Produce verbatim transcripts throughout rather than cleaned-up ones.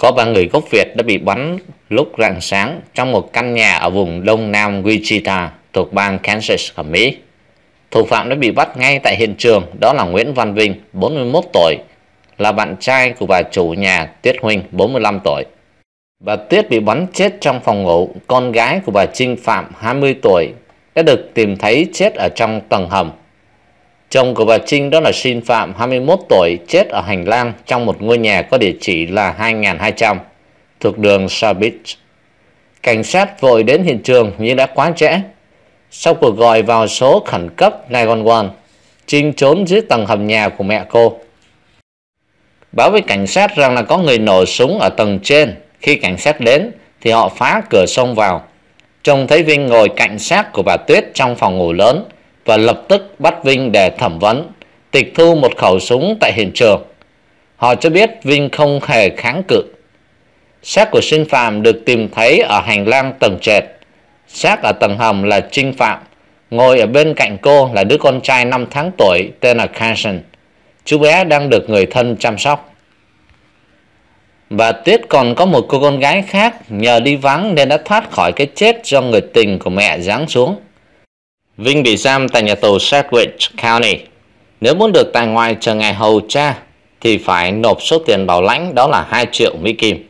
Có ba người gốc Việt đã bị bắn lúc rạng sáng trong một căn nhà ở vùng đông nam Wichita thuộc bang Kansas ở Mỹ. Thủ phạm đã bị bắt ngay tại hiện trường, đó là Nguyễn Văn Vinh, bốn mươi mốt tuổi, là bạn trai của bà chủ nhà Tuyết Huynh, bốn mươi lăm tuổi. Bà Tuyết bị bắn chết trong phòng ngủ. Con gái của bà Trinh Phạm, hai mươi tuổi, đã được tìm thấy chết ở trong tầng hầm. Chồng của bà Trinh, đó là Sin Phạm, hai mươi mốt tuổi, chết ở hành lang trong một ngôi nhà có địa chỉ là hai nghìn hai trăm thuộc đường South Beach. Cảnh sát vội đến hiện trường nhưng đã quá trễ. Sau cuộc gọi vào số khẩn cấp chín một một, Trinh trốn dưới tầng hầm nhà của mẹ cô, báo với cảnh sát rằng là có người nổ súng ở tầng trên. Khi cảnh sát đến thì họ phá cửa xông vào, trông thấy Vinh ngồi cạnh xác của bà Tuyết trong phòng ngủ lớn và lập tức bắt Vinh để thẩm vấn, tịch thu một khẩu súng tại hiện trường. Họ cho biết Vinh không hề kháng cự. Xác của Sin Phạm được tìm thấy ở hành lang tầng trệt. Xác ở tầng hầm là Trinh Phạm, ngồi ở bên cạnh cô là đứa con trai năm tháng tuổi tên là Carson. Chú bé đang được người thân chăm sóc. Bà Tuyết còn có một cô con gái khác, nhờ đi vắng nên đã thoát khỏi cái chết do người tình của mẹ giáng xuống. Vinh bị giam tại nhà tù Sedgwick County. Nếu muốn được tại ngoại chờ ngày hầu tra thì phải nộp số tiền bảo lãnh, đó là hai triệu Mỹ Kim.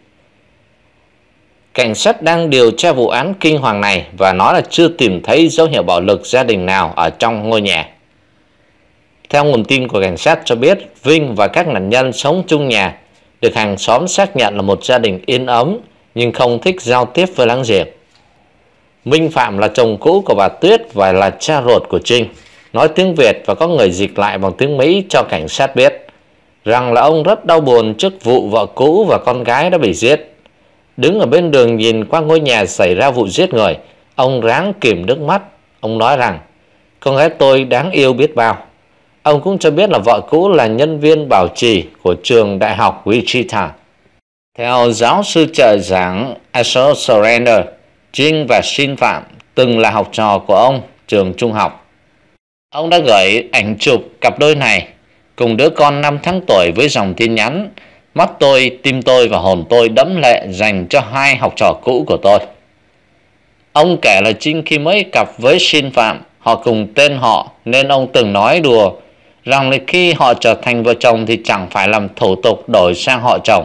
Cảnh sát đang điều tra vụ án kinh hoàng này và nói là chưa tìm thấy dấu hiệu bạo lực gia đình nào ở trong ngôi nhà. Theo nguồn tin của cảnh sát cho biết, Vinh và các nạn nhân sống chung nhà, được hàng xóm xác nhận là một gia đình yên ấm nhưng không thích giao tiếp với láng giềng. Minh Phạm là chồng cũ của bà Tuyết và là cha ruột của Trinh, nói tiếng Việt và có người dịch lại bằng tiếng Mỹ cho cảnh sát biết rằng là ông rất đau buồn trước vụ vợ cũ và con gái đã bị giết. Đứng ở bên đường nhìn qua ngôi nhà xảy ra vụ giết người, ông ráng kìm nước mắt. Ông nói rằng con gái tôi đáng yêu biết bao. Ông cũng cho biết là vợ cũ là nhân viên bảo trì của trường đại học Wichita. Theo giáo sư trợ giảng Asher Surrender, Trinh và Sin Phạm từng là học trò của ông trường trung học. Ông đã gửi ảnh chụp cặp đôi này cùng đứa con năm tháng tuổi với dòng tin nhắn: mắt tôi, tim tôi và hồn tôi đẫm lệ dành cho hai học trò cũ của tôi. Ông kể là Trinh khi mới cặp với Sin Phạm, họ cùng tên họ nên ông từng nói đùa rằng là khi họ trở thành vợ chồng thì chẳng phải làm thủ tục đổi sang họ chồng.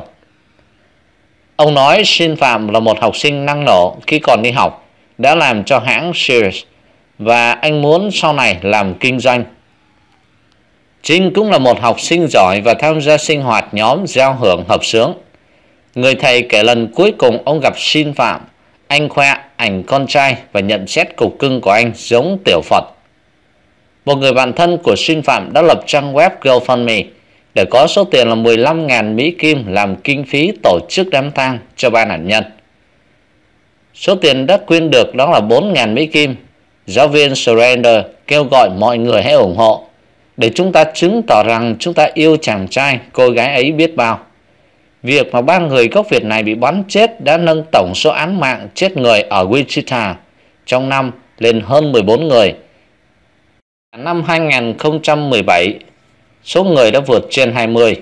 Ông nói Sin Phạm là một học sinh năng nổ khi còn đi học, đã làm cho hãng Sears và anh muốn sau này làm kinh doanh. Trinh cũng là một học sinh giỏi và tham gia sinh hoạt nhóm giao hưởng hợp xướng. Người thầy kể lần cuối cùng ông gặp Sin Phạm, anh khoe ảnh con trai và nhận xét cục cưng của anh giống tiểu Phật. Một người bạn thân của Sin Phạm đã lập trang web GoFundMe để có số tiền là mười lăm nghìn Mỹ Kim làm kinh phí tổ chức đám tang cho ba nạn nhân. Số tiền đã quyên được đó là bốn nghìn Mỹ Kim. Giáo viên Surrender kêu gọi mọi người hãy ủng hộ để chúng ta chứng tỏ rằng chúng ta yêu chàng trai, cô gái ấy biết bao. Việc mà ba người gốc Việt này bị bắn chết đã nâng tổng số án mạng chết người ở Wichita trong năm lên hơn mười bốn người. Năm hai nghìn không trăm mười bảy, số người đã vượt trên hai mươi.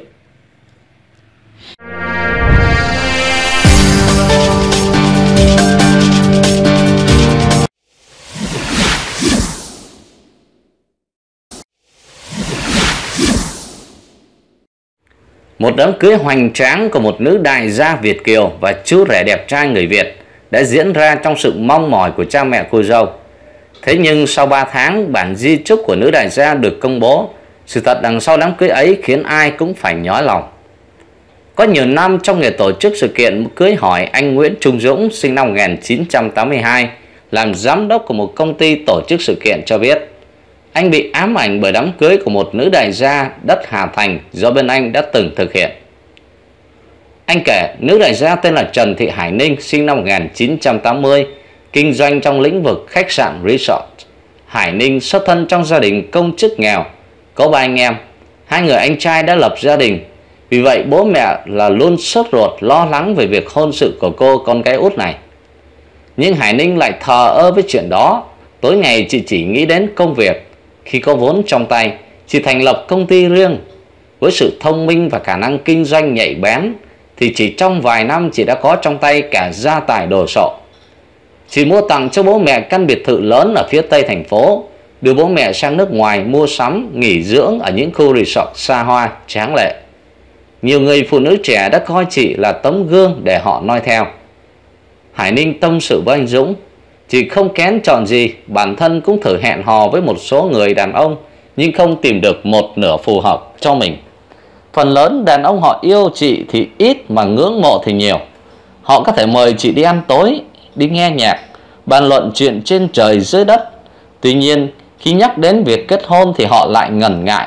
Một đám cưới hoành tráng của một nữ đại gia Việt kiều và chú rể đẹp trai người Việt đã diễn ra trong sự mong mỏi của cha mẹ cô dâu. Thế nhưng sau ba tháng, bản di chúc của nữ đại gia được công bố. Sự thật đằng sau đám cưới ấy khiến ai cũng phải nhói lòng. Có nhiều năm trong nghề tổ chức sự kiện cưới hỏi, anh Nguyễn Trung Dũng sinh năm một nghìn chín trăm tám mươi hai, làm giám đốc của một công ty tổ chức sự kiện cho biết anh bị ám ảnh bởi đám cưới của một nữ đại gia đất Hà Thành do bên anh đã từng thực hiện. Anh kể nữ đại gia tên là Trần Thị Hải Ninh sinh năm một nghìn chín trăm tám mươi, kinh doanh trong lĩnh vực khách sạn resort. Hải Ninh xuất thân trong gia đình công chức nghèo, có ba anh em. Hai người anh trai đã lập gia đình, vì vậy bố mẹ là luôn sốt ruột lo lắng về việc hôn sự của cô con gái út này. Nhưng Hải Ninh lại thờ ơ với chuyện đó. Tối ngày chị chỉ nghĩ đến công việc. Khi có vốn trong tay, chị thành lập công ty riêng. Với sự thông minh và khả năng kinh doanh nhạy bén, thì chỉ trong vài năm chị đã có trong tay cả gia tài đồ sộ. Chị mua tặng cho bố mẹ căn biệt thự lớn ở phía tây thành phố, đưa bố mẹ sang nước ngoài mua sắm, nghỉ dưỡng ở những khu resort xa hoa, tráng lệ. Nhiều người phụ nữ trẻ đã coi chị là tấm gương để họ noi theo. Hải Ninh tâm sự với anh Dũng, chị không kén chọn gì, bản thân cũng thử hẹn hò với một số người đàn ông, nhưng không tìm được một nửa phù hợp cho mình. Phần lớn đàn ông họ yêu chị thì ít mà ngưỡng mộ thì nhiều. Họ có thể mời chị đi ăn tối, đi nghe nhạc, bàn luận chuyện trên trời dưới đất. Tuy nhiên, khi nhắc đến việc kết hôn thì họ lại ngần ngại.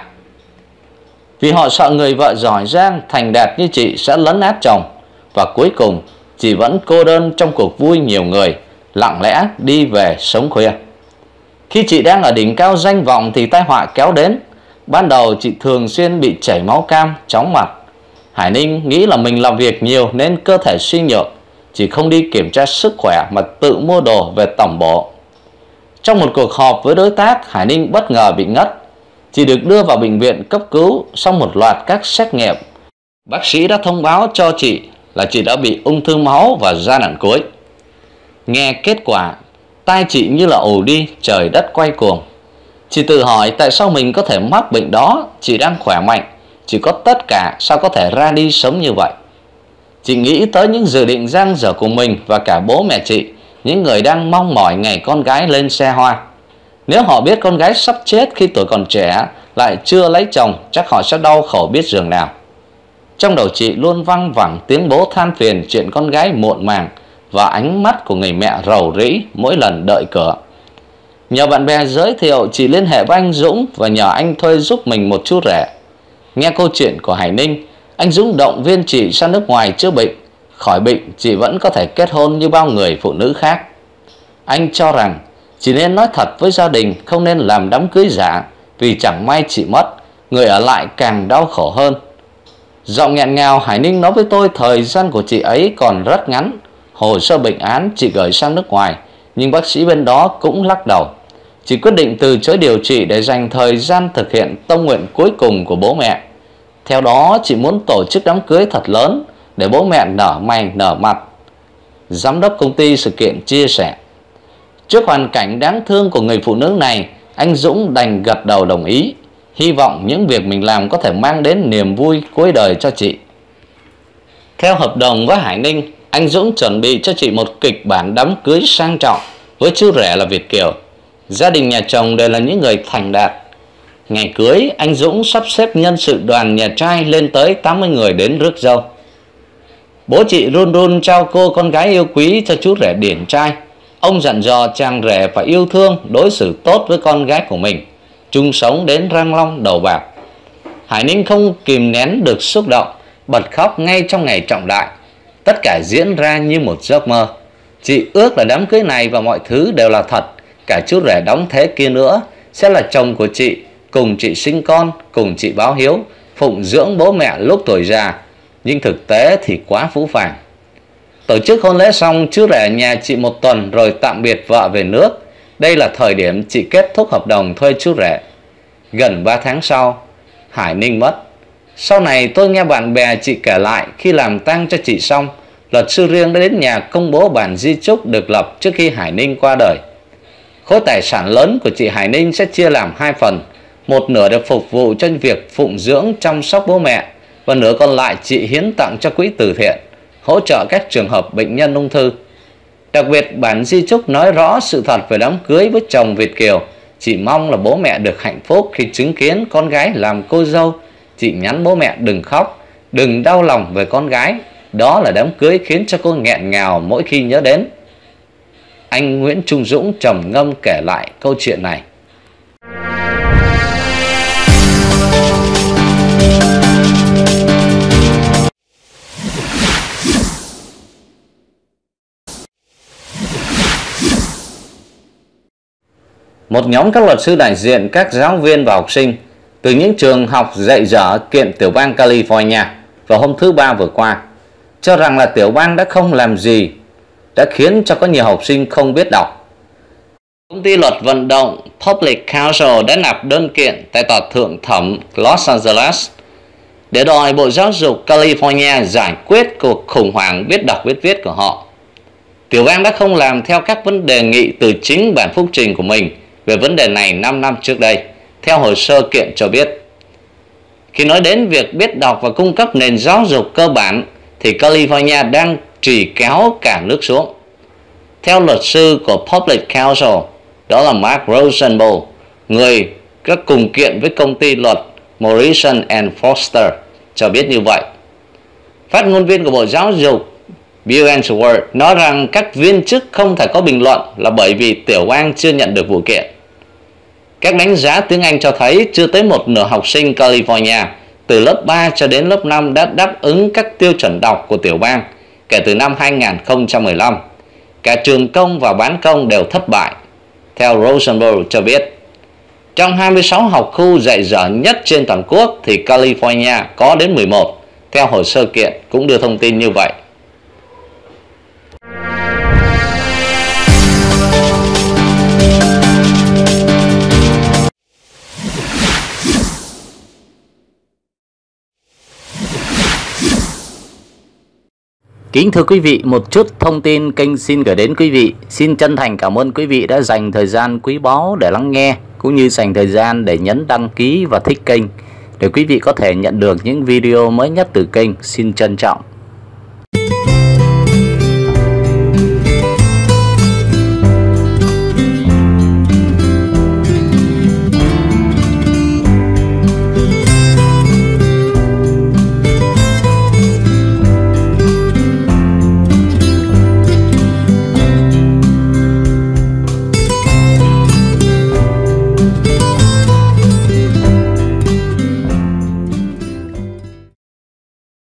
Vì họ sợ người vợ giỏi giang, thành đạt như chị sẽ lấn át chồng. Và cuối cùng, chị vẫn cô đơn trong cuộc vui nhiều người, lặng lẽ đi về sống khuya. Khi chị đang ở đỉnh cao danh vọng thì tai họa kéo đến. Ban đầu chị thường xuyên bị chảy máu cam, chóng mặt. Hải Ninh nghĩ là mình làm việc nhiều nên cơ thể suy nhược. Chị không đi kiểm tra sức khỏe mà tự mua đồ về tẩm bổ. Trong một cuộc họp với đối tác, Hải Ninh bất ngờ bị ngất. Chị được đưa vào bệnh viện cấp cứu sau một loạt các xét nghiệm. Bác sĩ đã thông báo cho chị là chị đã bị ung thư máu và giai đoạn cuối. Nghe kết quả, tai chị như là ù đi, trời đất quay cuồng. Chị tự hỏi tại sao mình có thể mắc bệnh đó, chị đang khỏe mạnh, chị có tất cả, sao có thể ra đi sống như vậy. Chị nghĩ tới những dự định dang dở của mình và cả bố mẹ chị, những người đang mong mỏi ngày con gái lên xe hoa. Nếu họ biết con gái sắp chết khi tuổi còn trẻ, lại chưa lấy chồng, chắc họ sẽ đau khổ biết giường nào. Trong đầu chị luôn văng vẳng tiếng bố than phiền chuyện con gái muộn màng và ánh mắt của người mẹ rầu rĩ mỗi lần đợi cửa. Nhờ bạn bè giới thiệu, chị liên hệ với anh Dũng và nhờ anh thuê giúp mình một chút rẻ. Nghe câu chuyện của Hải Ninh, anh Dũng động viên chị sang nước ngoài chữa bệnh. Khỏi bệnh, chị vẫn có thể kết hôn như bao người phụ nữ khác. Anh cho rằng chị nên nói thật với gia đình, không nên làm đám cưới giả, vì chẳng may chị mất, người ở lại càng đau khổ hơn. Giọng nghẹn ngào, Hải Ninh nói với tôi thời gian của chị ấy còn rất ngắn. Hồ sơ bệnh án chị gửi sang nước ngoài, nhưng bác sĩ bên đó cũng lắc đầu. Chị quyết định từ chối điều trị để dành thời gian thực hiện tông nguyện cuối cùng của bố mẹ. Theo đó, chị muốn tổ chức đám cưới thật lớn để bố mẹ nở mày nở mặt. Giám đốc công ty sự kiện chia sẻ. Trước hoàn cảnh đáng thương của người phụ nữ này, anh Dũng đành gật đầu đồng ý, hy vọng những việc mình làm có thể mang đến niềm vui cuối đời cho chị. Theo hợp đồng với Hải Ninh, anh Dũng chuẩn bị cho chị một kịch bản đám cưới sang trọng với chú rể là Việt kiều. Gia đình nhà chồng đều là những người thành đạt. Ngày cưới, anh Dũng sắp xếp nhân sự đoàn nhà trai lên tới tám mươi người đến rước dâu. Bố chị run run trao cô con gái yêu quý cho chú rể điển trai. Ông dặn dò chàng rể phải yêu thương, đối xử tốt với con gái của mình, chung sống đến răng long đầu bạc. Hải Ninh không kìm nén được xúc động, bật khóc ngay trong ngày trọng đại. Tất cả diễn ra như một giấc mơ. Chị ước là đám cưới này và mọi thứ đều là thật. Cả chú rể đóng thế kia nữa sẽ là chồng của chị, cùng chị sinh con, cùng chị báo hiếu, phụng dưỡng bố mẹ lúc tuổi già. Nhưng thực tế thì quá phũ phàng. Tổ chức hôn lễ xong, chú rể nhà chị một tuần rồi tạm biệt vợ về nước. Đây là thời điểm chị kết thúc hợp đồng thuê chú rể. Gần ba tháng sau, Hải Ninh mất. Sau này tôi nghe bạn bè chị kể lại, khi làm tang cho chị xong, luật sư riêng đã đến nhà công bố bản di chúc được lập trước khi Hải Ninh qua đời. Khối tài sản lớn của chị Hải Ninh sẽ chia làm hai phần. Một nửa được phục vụ cho việc phụng dưỡng chăm sóc bố mẹ, và nửa còn lại chị hiến tặng cho quỹ từ thiện, hỗ trợ các trường hợp bệnh nhân ung thư. Đặc biệt, bản di chúc nói rõ sự thật về đám cưới với chồng Việt kiều. Chị mong là bố mẹ được hạnh phúc khi chứng kiến con gái làm cô dâu. Chị nhắn bố mẹ đừng khóc, đừng đau lòng về con gái. Đó là đám cưới khiến cho cô nghẹn ngào mỗi khi nhớ đến. Anh Nguyễn Trung Dũng trầm ngâm kể lại câu chuyện này. Một nhóm các luật sư đại diện các giáo viên và học sinh từ những trường học dạy dở kiện tiểu bang California vào hôm thứ Ba vừa qua, cho rằng là tiểu bang đã không làm gì, đã khiến cho có nhiều học sinh không biết đọc. Công ty luật vận động Public Counsel đã nộp đơn kiện tại tòa thượng thẩm Los Angeles. để đòi Bộ Giáo dục California giải quyết cuộc khủng hoảng biết đọc biết viết của họ. Tiểu bang đã không làm theo các vấn đề nghị từ chính bản phúc trình của mình về vấn đề này năm năm trước đây, theo hồ sơ kiện cho biết. Khi nói đến việc biết đọc và cung cấp nền giáo dục cơ bản, thì California đang trì kéo cả nước xuống. Theo luật sư của Public Counsel, đó là Mark Rosenbaum, người đã cùng kiện với công ty luật Morrison and Foster, cho biết như vậy. Phát ngôn viên của Bộ Giáo dục Bill Ainsworth nói rằng các viên chức không thể có bình luận là bởi vì tiểu bang chưa nhận được vụ kiện. Các đánh giá tiếng Anh cho thấy chưa tới một nửa học sinh California từ lớp ba cho đến lớp năm đã đáp ứng các tiêu chuẩn đọc của tiểu bang kể từ năm hai nghìn không trăm mười lăm. Cả trường công và bán công đều thất bại, theo Rosenberg cho biết. Trong hai mươi sáu học khu dạy dở nhất trên toàn quốc thì California có đến mười một, theo hồ sơ kiện cũng đưa thông tin như vậy. Kính thưa quý vị, một chút thông tin kênh xin gửi đến quý vị. Xin chân thành cảm ơn quý vị đã dành thời gian quý báu để lắng nghe, cũng như dành thời gian để nhấn đăng ký và thích kênh, để quý vị có thể nhận được những video mới nhất từ kênh. Xin trân trọng.